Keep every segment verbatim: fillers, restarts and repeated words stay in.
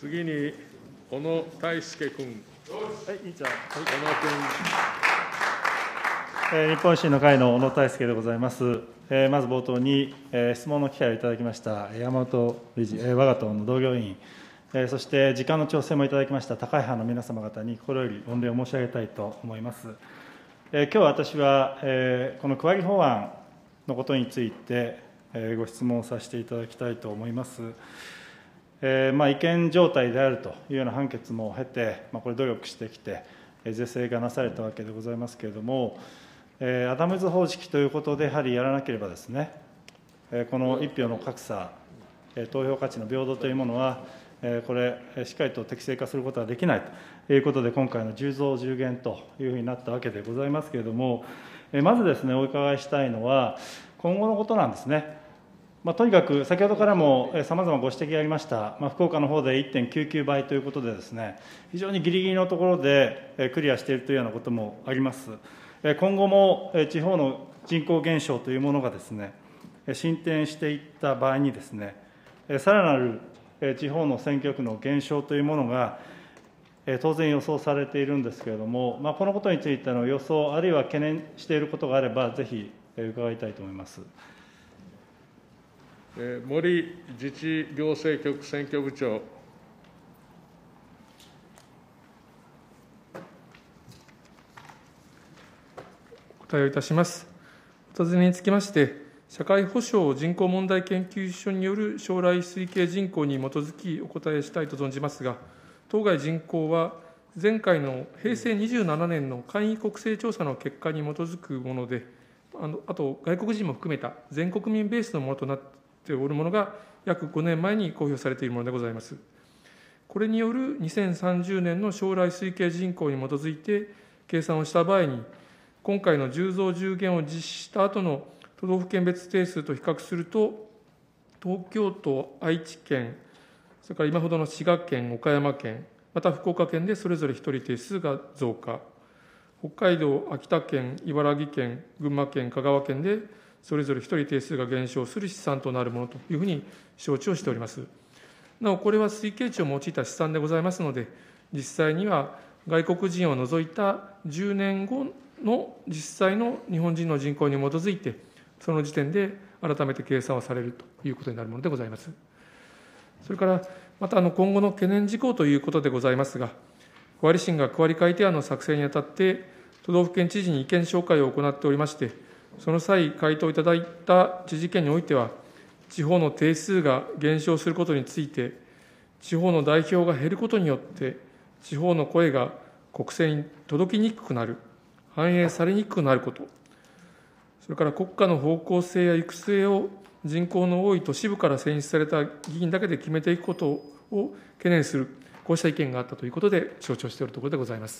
次に、小野泰輔君。 はい、委員長。はい、 小野君。 えー、日本維新の会の小野泰輔でございます。えー、まず冒頭に、えー、質問の機会をいただきました山本理事、えー、我が党の同僚委員、えー、そして時間の調整もいただきました高い派の皆様方に心より御礼を申し上げたいと思います。えー、今日私は、えー、この区割り法案のことについて、えー、ご質問させていただきたいと思います。えーまあ、違憲状態であるというような判決も経て、まあ、これ、努力してきて、是正がなされたわけでございますけれども、えー、アダムズ方式ということで、やはりやらなければですね、えー、この一票の格差、えー、投票価値の平等というものは、えー、これ、しっかりと適正化することはできないということで、今回のじゅう増じゅう減というふうになったわけでございますけれども、えー、まずですね、お伺いしたいのは、今後のことなんですね。まあ、とにかく先ほどからもさまざまご指摘がありました、まあ、福岡の方で いってんきゅうきゅう 倍ということでですね、非常にぎりぎりのところでクリアしているというようなこともあります。今後も地方の人口減少というものがですね、進展していった場合にですね、さらなる地方の選挙区の減少というものが当然予想されているんですけれども、まあ、このことについての予想、あるいは懸念していることがあれば、ぜひ伺いたいと思います。 森自治行政局選挙部長。 お答えをいたします。お尋ねにつきまして、社会保障人口問題研究所による将来推計人口に基づきお答えしたいと存じますが、当該人口は前回の平成にじゅうななねんの簡易国勢調査の結果に基づくもので、あのあと外国人も含めた全国民ベースのものとなってておるものが約ごねんまえに公表されているものでございます。これによるにせんさんじゅうねんの将来推計人口に基づいて計算をした場合に、今回のじゅう増じゅう減を実施した後の都道府県別定数と比較すると、東京都、愛知県、それから今ほどの滋賀県、岡山県、また福岡県でそれぞれひとり定数が増加、北海道、秋田県、茨城県、群馬県、香川県でそれぞれひとり定数が減少する試算となるものというふうに承知をしております。なお、これは推計値を用いた試算でございますので、実際には外国人を除いたじゅうねんごの実際の日本人の人口に基づいて、その時点で改めて計算をされるということになるものでございます。それから、またあの今後の懸念事項ということでございますが、区割り審が区割り改定案の作成にあたって、都道府県知事に意見紹介を行っておりまして、その際、回答いただいた知事見においては、地方の定数が減少することについて、地方の代表が減ることによって、地方の声が国政に届きにくくなる、反映されにくくなること、それから国家の方向性や行く末を人口の多い都市部から選出された議員だけで決めていくことを懸念する、こうした意見があったということで、承知をしているところでございます。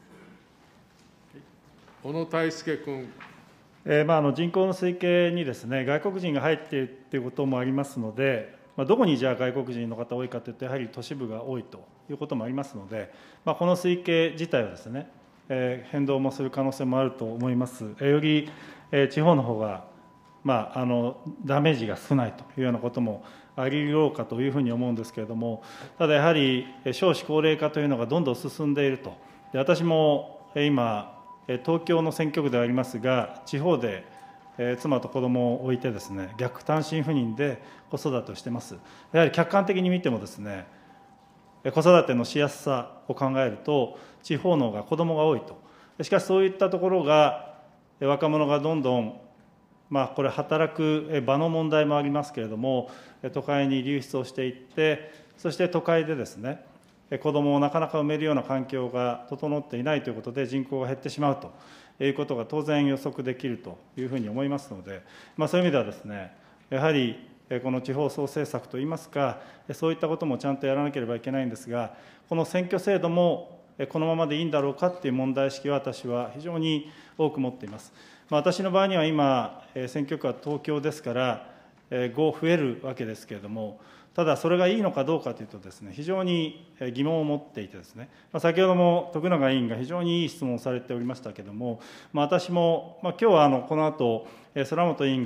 小野泰輔君。 えーまあ、あの人口の推計にですね、外国人が入っているということもありますので、まあ、どこにじゃあ外国人の方多いかというと、やはり都市部が多いということもありますので、まあ、この推計自体はですね、えー、変動もする可能性もあると思います。えー、より、えー、地方の方が、まあ、あのダメージが少ないというようなこともあり得ようかというふうに思うんですけれども、ただやはり少子高齢化というのがどんどん進んでいると。で、私も今東京の選挙区でありますが、地方で妻と子供を置いてですね、逆単身赴任で子育てをしています。やはり客観的に見てもですね、子育てのしやすさを考えると、地方の方が子供が多いと。しかしそういったところが、若者がどんどん、まあ、これ、働く場の問題もありますけれども、都会に流出をしていって、そして都会でですね、子どもをなかなか産めるような環境が整っていないということで、人口が減ってしまうということが当然予測できるというふうに思いますので、まあ、そういう意味ではですね、やはりこの地方創生策といいますか、そういったこともちゃんとやらなければいけないんですが、この選挙制度もこのままでいいんだろうかという問題意識は、私は非常に多く持っています。まあ、私の場合には今、選挙区は東京ですから、ご増えるわけですけれども、ただ、それがいいのかどうかというとですね、非常に疑問を持っていてですね、先ほども徳永委員が非常にいい質問をされておりましたけれども、私も、まあ、今日はあのこの後、空本委員が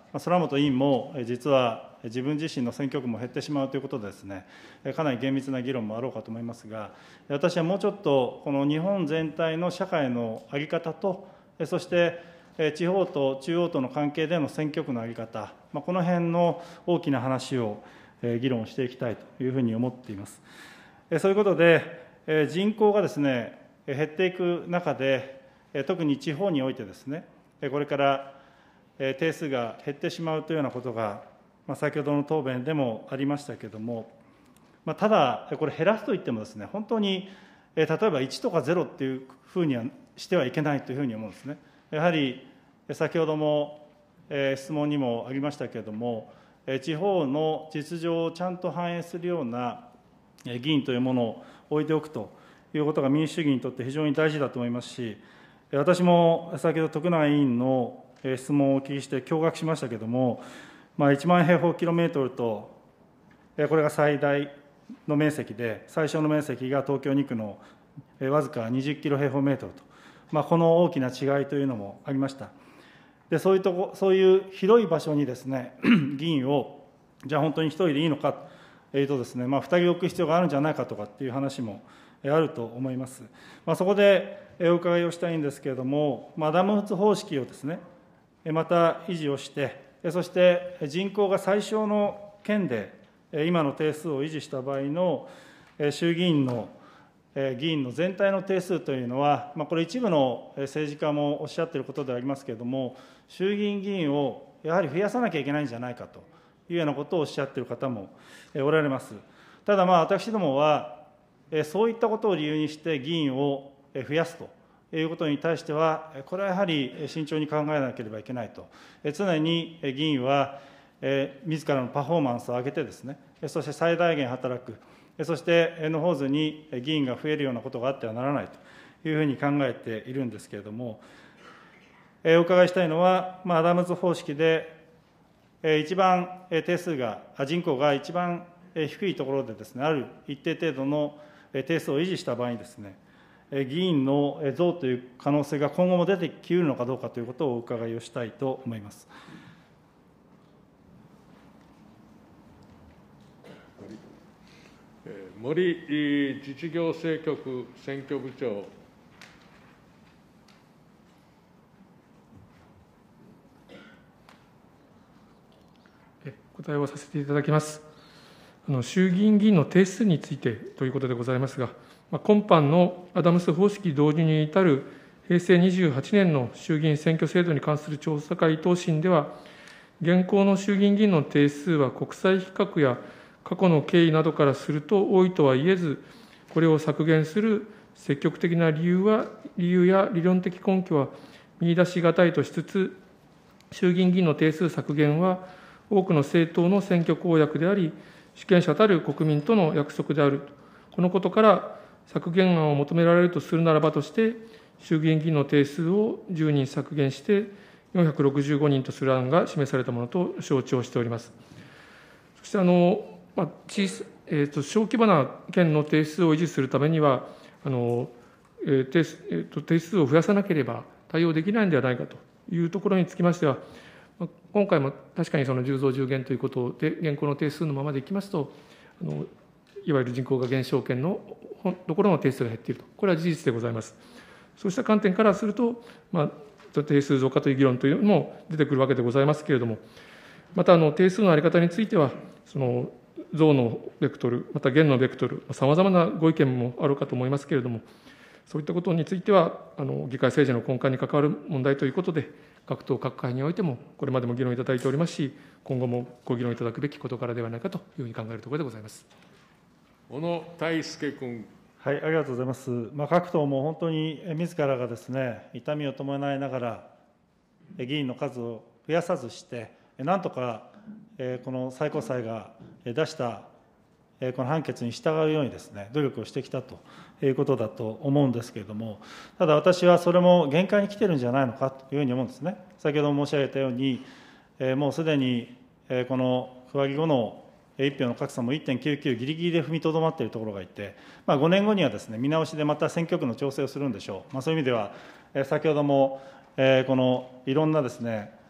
空本委員も実は自分自身の選挙区も減ってしまうということでですね、かなり厳密な議論もあろうかと思いますが、私はもうちょっと、この日本全体の社会の在り方と、そして地方と中央との関係での選挙区の在り方、この辺の大きな話を議論していきたいというふうに思っています。そういうことで、人口がですね、減っていく中で、特に地方においてですね、これから定数が減ってしまうというようなことが、先ほどの答弁でもありましたけれども、ただ、これ、減らすといってもですね、本当に例えばいちとかゼロっていうふうにはしてはいけないというふうに思うんですね。やはり先ほども質問にもありましたけれども、地方の実情をちゃんと反映するような議員というものを置いておくということが民主主義にとって非常に大事だと思いますし、私も先ほど徳永委員の質問をお聞きして驚愕しましたけれども、まあ、いちまん平方キロメートルと、これが最大の面積で、最小の面積が東京に区のわずかにじゅっキロ平方メートルと、まあ、この大きな違いというのもありました。でそういうとこ、そういう広い場所にですね、議員を、じゃあ本当に一人でいいのかというとですね、まあ、ふたり置く必要があるんじゃないかとかっていう話もあると思います。まあ、そこでお伺いをしたいんですけれども、アダムズ方式をですね、また維持をして、そして人口が最小の県で今の定数を維持した場合の衆議院の議員の全体の定数というのは、これ一部の政治家もおっしゃっていることでありますけれども、衆議院議員をやはり増やさなきゃいけないんじゃないかというようなことをおっしゃっている方もおられます。ただ、私どもは、そういったことを理由にして議員を増やすということに対しては、これはやはり慎重に考えなければいけないと。常に議員は、自らのパフォーマンスを上げてですね、そして最大限働く、そして野放図に議員が増えるようなことがあってはならないというふうに考えているんですけれども、お伺いしたいのは、アダムズ方式で、一番定数が、人口が一番低いところでですね、ある一定程度の定数を維持した場合にですね、議員の増という可能性が今後も出てきうるのかどうかということをお伺いをしたいと思います。 森自治行政局選挙部長。 お答えをさせていただきます。あの衆議院議員の定数についてということでございますが、今般のアダムス方式導入に至る平成にじゅうはちねんの衆議院選挙制度に関する調査会答申では、現行の衆議院議員の定数は国際比較や過去の経緯などからすると多いとは言えず、これを削減する積極的な理由は、理由や理論的根拠は見出しがたいとしつつ、衆議院議員の定数削減は、多くの政党の選挙公約であり、主権者たる国民との約束である、このことから、削減案を求められるとするならばとして、衆議院議員の定数をじゅうにん削減して、よんひゃくろくじゅうごにんとする案が示されたものと承知をしております。そしてあの、まあ小えー、と小規模な県の定数を維持するためには、あのえー定数えー、と定数を増やさなければ対応できないのではないかというところにつきましては、今回も確かにそのじゅう増じゅう減ということで、現行の定数のままでいきますと、あのいわゆる人口が減少県のところの定数が減っていると、これは事実でございます。そうした観点からすると、まあ、定数増加という議論というのも出てくるわけでございますけれども、またあの定数の在り方については、その増のベクトル、また減のベクトル、さまざまなご意見もあるかと思いますけれども、そういったことについては、あの議会政治の根幹に関わる問題ということで、各党、各会においても、これまでも議論いただいておりますし、今後もご議論いただくべき事柄ではないかというふうに考えるところでございます。 小野泰輔君。 はい、ありがとうございます。まあ、各党も本当に自らがですね、痛みを伴いながら、議員の数を増やさずして、なんとかこの最高裁が出したこの判決に従うようにですね、努力をしてきたということだと思うんですけれども、ただ私はそれも限界に来てるんじゃないのかというふうに思うんですね。先ほど申し上げたように、もうすでにこの区割り後の一票の格差も いってんきゅうきゅう ギリギリで踏みとどまっているところがいて、まあ、ごねんごにはですね、見直しでまた選挙区の調整をするんでしょう。まあ、そういう意味では、先ほどもこのいろんなですね、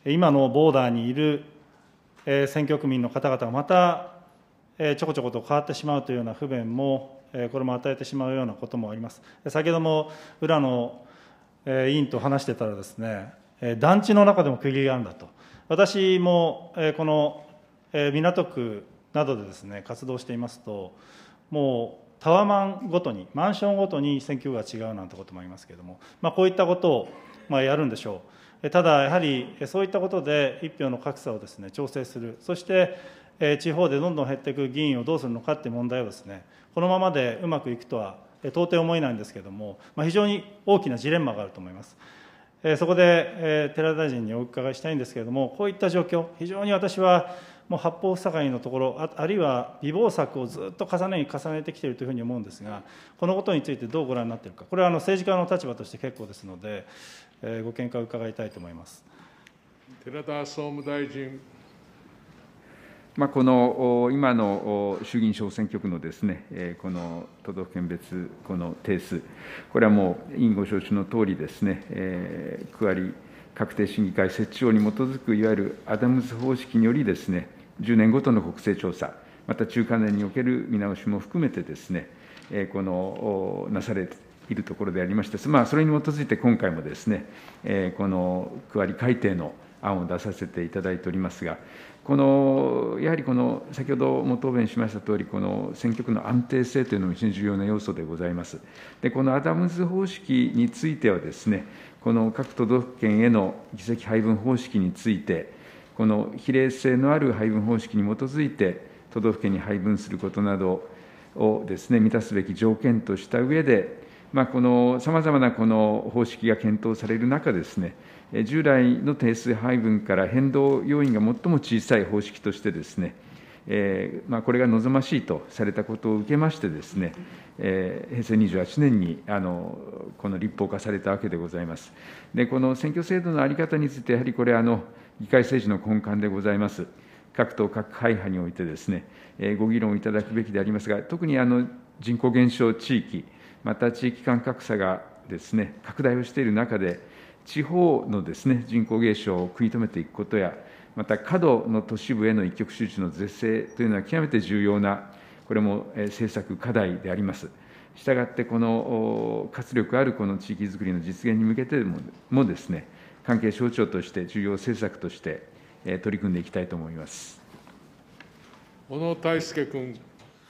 今のボーダーにいる選挙区民の方々がまたちょこちょこと変わってしまうというような不便も、これも与えてしまうようなこともあります。先ほども浦野委員と話してたらですね、団地の中でも区切りがあるんだと。私もこの港区などでですね、活動していますと、もうタワマンごとに、マンションごとに選挙区が違うなんてこともありますけれども、まあ、こういったことをまあやるんでしょう。ただ、やはりそういったことで一票の格差をですね、調整する、そして地方でどんどん減っていく議員をどうするのかという問題をですね、このままでうまくいくとは到底思えないんですけれども、まあ、非常に大きなジレンマがあると思います。そこで寺田大臣にお伺いしたいんですけれども、こういった状況、非常に私はもう八方塞がりのところ、ああるいは備忘策をずっと重ねに重ねてきているというふうに思うんですが、このことについてどうご覧になっているか、これはあの政治家の立場として結構ですので、えー、ご見解を伺いたいと思います。 寺田総務大臣。 まあ、この今の衆議院小選挙区のですね、この都道府県別この定数、これはもう委員ご承知のとおりですね、区割り確定審議会設置法に基づくいわゆるアダムズ方式によりですね、じゅうねんごとの国勢調査、また中間年における見直しも含めてですね、このなされているところでありまして、まあ、それに基づいて今回もですね、この区割り改定の案を出させていただいておりますが、このやはりこの先ほども答弁しましたとおり、この選挙区の安定性というのも非常に重要な要素でございます。で、このアダムズ方式についてはですね、この各都道府県への議席配分方式について、この比例性のある配分方式に基づいて、都道府県に配分することなどをですね、満たすべき条件とした上で、まあ、このさまざまなこの方式が検討される中ですね、従来の定数配分から変動要因が最も小さい方式としてですね、えーまあ、これが望ましいとされたことを受けましてですね、えー、へいせいにじゅうはちねんにあのこの立法化されたわけでございます。で、この選挙制度の在り方について、やはりこれあの、議会政治の根幹でございます。各党、各会派においてですね、えー、ご議論いただくべきでありますが、特にあの人口減少地域、また地域間格差がですね、拡大をしている中で、地方のですね、人口減少を食い止めていくことや、また過度の都市部への一極集中の是正というのは極めて重要な、これも政策課題であります。したがって、この活力あるこの地域づくりの実現に向けてももですね、関係省庁として重要政策として取り組んでいきたいと思います。 小野泰輔君。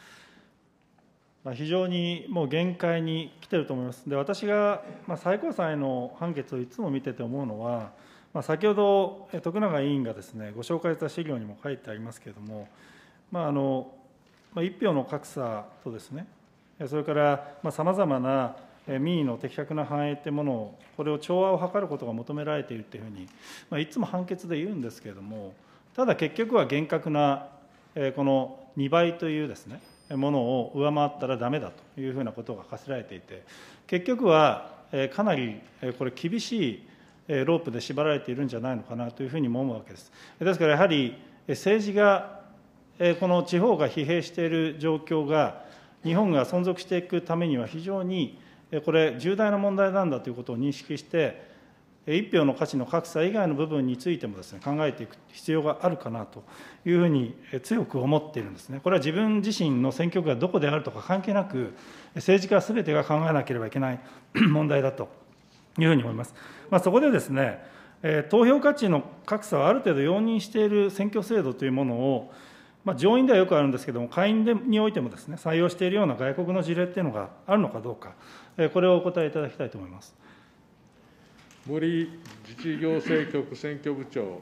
非常にもう限界に来ていると思います。で、私が最高裁の判決をいつも見てて思うのは、先ほど徳永委員がですね、ご紹介した資料にも書いてありますけれども、まああの一票の格差とですね、それからさまざまな民意の的確な反映というものを、これを調和を図ることが求められているというふうに、まあ、いつも判決で言うんですけれども、ただ結局は厳格なこのにばいというですね、ものを上回ったらだめだというふうなことが課せられていて、結局はかなりこれ厳しいロープで縛られているんじゃないのかなというふうにも思うわけです。ですからやはり政治がこの地方が疲弊している状況が日本が存続していくためには非常にこれ重大な問題なんだということを認識して、一票の価値の格差以外の部分についてもですね、考えていく必要があるかなというふうに強く思っているんですね。これは自分自身の選挙区がどこであるとか関係なく、政治家すべてが考えなければいけない問題だというふうに思います。まあ、そこでですね、投票価値の格差をある程度容認している選挙制度というものを、まあ、上院ではよくあるんですけれども、下院においてもですね、採用しているような外国の事例っていうのがあるのかどうか、これをお答えいただきたいと思います。 森自治行政局選挙部長。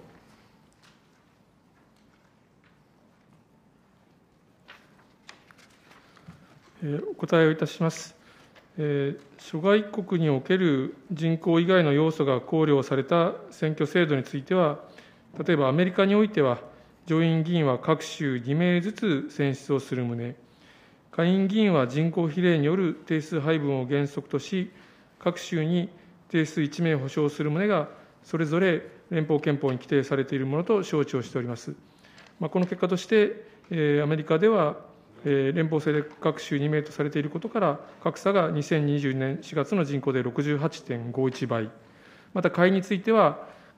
お答えをいたします。諸外国における人口以外の要素が考慮された選挙制度については、例えばアメリカにおいては、上院議員は各州にめいずつ選出をする旨、下院議員は人口比例による定数配分を原則とし、各州に定数いちめい保障する旨が、それぞれ連邦憲法に規定されているものと承知をしております。まあ、この結果として、えー、アメリカでは、えー、連邦制で各州にめいとされていることから、格差がにせんにじゅうねんしがつの人口で ろくじゅうはちてんごいちばい、また下院については、こ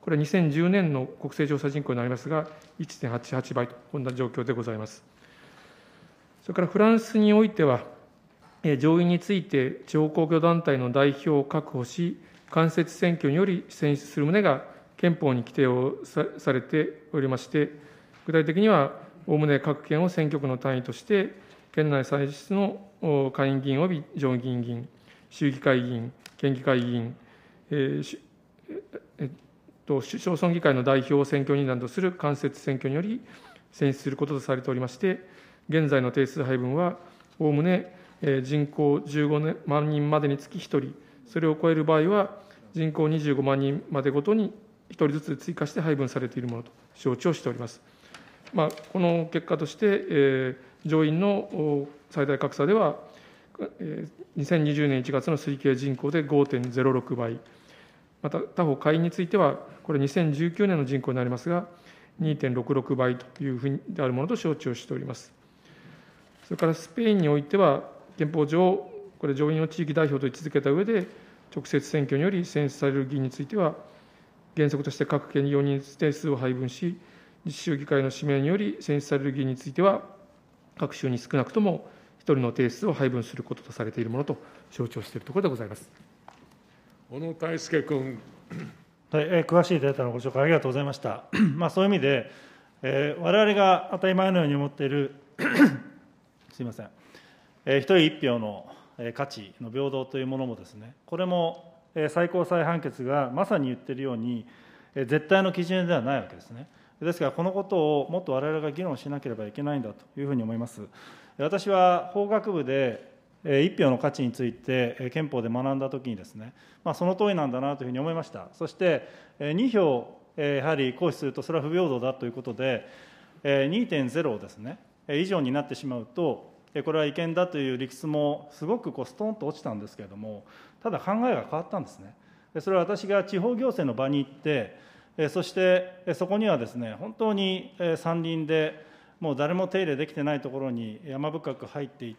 これはにせんじゅうねんの国勢調査人口になりますが、いってんはちはちばいと、こんな状況でございます。それからフランスにおいては、上院について地方公共団体の代表を確保し、間接選挙により選出する旨が憲法に規定をさされておりまして、具体的には、おおむね各県を選挙区の単位として、県内歳出の下院議員及び上院議員、州議会議員、県議会議員、えーえっと、市町村議会の代表を選挙人などとする間接選挙により選出することとされておりまして、現在の定数配分は、おおむね人口じゅうごまんにんまでにつきひとり、それを超える場合は、人口にじゅうごまんにんまでごとにひとりずつ追加して配分されているものと承知をしております。まあ、この結果として、えー、上院の最大格差では、えー、にせんにじゅうねんいちがつの推計人口で ごてんゼロろくばい、また他方、下院については、これにせんじゅうきゅうねんの人口になりますが、にてんろくろくばいというふうであるものと承知をしております。それからスペインにおいては、憲法上、これ、上院を地域代表と位置づけたうえで、直接選挙により選出される議員については、原則として各県によにん定数を配分し、自治州議会の指名により選出される議員については、各州に少なくともひとりの定数を配分することとされているものと承知をしているところでございます。 小野泰輔君。 はい、えー、詳しいデータのご紹介ありがとうございました。まあ、そういう意味で、えー、我々が当たり前のように思っているすみません、えー、一人一票の価値の平等というものもですね、これも最高裁判決がまさに言っているように、絶対の基準ではないわけですね。ですから、このことをもっと我々が議論しなければいけないんだというふうに思います。私は法学部で一票の価値について憲法で学んだときにですね、まあ、その通りなんだなというふうに思いました。そしてに票やはり行使するとそれは不平等だということで にてんゼロ ですね以上になってしまうと、これは違憲だという理屈もすごくこうストンと落ちたんですけれども、ただ考えが変わったんですね。それは私が地方行政の場に行って、そしてそこにはですね、本当に山林でもう誰も手入れできてないところに山深く入っていって、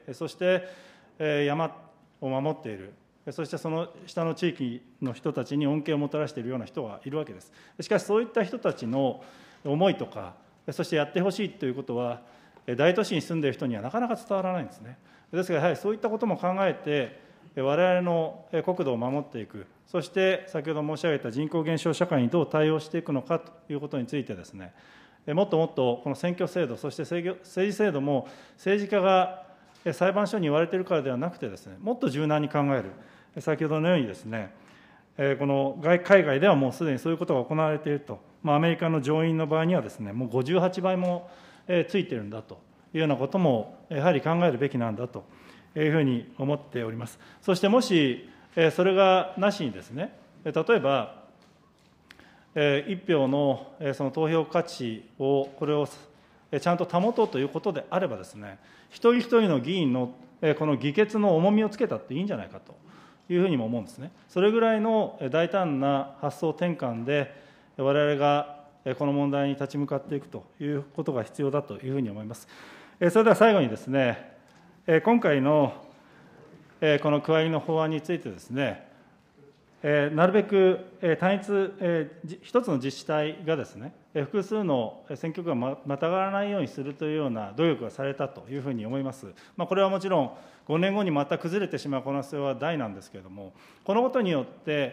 そして山を守っている、そしてその下の地域の人たちに恩恵をもたらしているような人がいるわけです。しかしそういった人たちの思いとか、そしてやってほしいということは、大都市に住んでいる人にはなかなか伝わらないんですね。ですから、やはりそういったことも考えて、我々の国土を守っていく、そして先ほど申し上げた人口減少社会にどう対応していくのかということについてですね、もっともっとこの選挙制度、そして政治制度も政治家が裁判所に言われているからではなくてですね、もっと柔軟に考える、先ほどのようにですね、この海外ではもうすでにそういうことが行われていると、まあ、アメリカの上院の場合にはですね、もうごじゅうはちばいもついているんだというようなこともやはり考えるべきなんだというふうに思っております。そしてもしそれがなしにですね、例えば一票のその投票価値をこれをちゃんと保とうということであればですね、一人一人の議員のこの議決の重みをつけたっていいんじゃないかというふうにも思うんですね。それぐらいの大胆な発想転換で我々がこの問題に立ち向かっていくということが必要だというふうに思います。それでは最後にですね、今回のこの区割りの法案についてですね、なるべく単一、一つの自治体がですね、複数の選挙区がまたがらないようにするというような努力がされたというふうに思います。まあ、これはもちろん、ごねんごにまた崩れてしまう可能性は大なんですけれども、このことによって、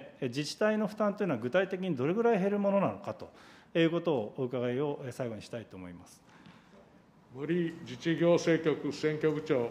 自治体の負担というのは具体的にどれぐらい減るものなのかということをお伺いを最後にしたいと思います。 森自治行政局選挙部長。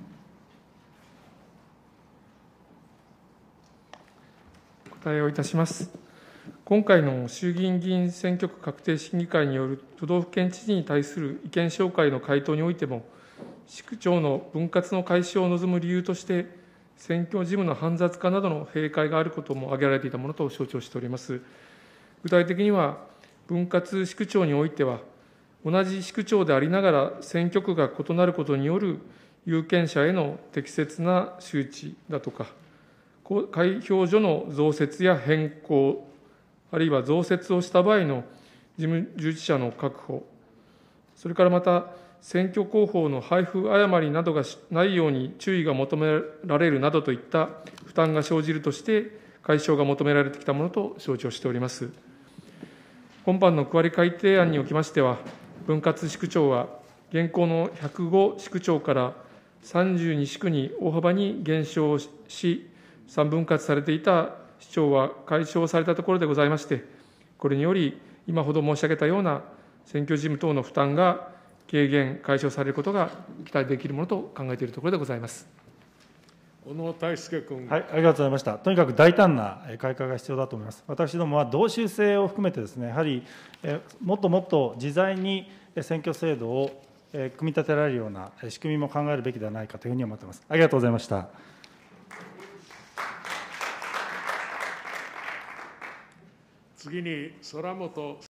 お答えをいたします。今回の衆議院議員選挙区画定審議会による都道府県知事に対する意見紹介の回答においても、市区長の分割の解消を望む理由として、選挙事務の煩雑化などの弊害があることも挙げられていたものと承知をしております。具体的には、分割市区長においては、同じ市区長でありながら選挙区が異なることによる有権者への適切な周知だとか、開票所の増設や変更、あるいは増設をした場合の事務従事者の確保、それからまた、選挙公報の配布誤りなどがないように注意が求められるなどといった負担が生じるとして、解消が求められてきたものと承知をしております。 今般の区割り改定案におきましては、分割市区長は現行のひゃくご市区長からさんじゅうに市区に大幅に減少し、さん分割されていた市長は解消されたところでございまして、これにより、今ほど申し上げたような選挙事務等の負担が軽減、解消されることが期待できるものと考えているところでございます。 小野泰輔君。 はい、ありがとうございました。とにかく大胆な改革が必要だと思います。私どもは同州制を含めてですね、やはりもっともっと自在に選挙制度を組み立てられるような仕組みも考えるべきではないかというふうに思っています。ありがとうございました。 次に空本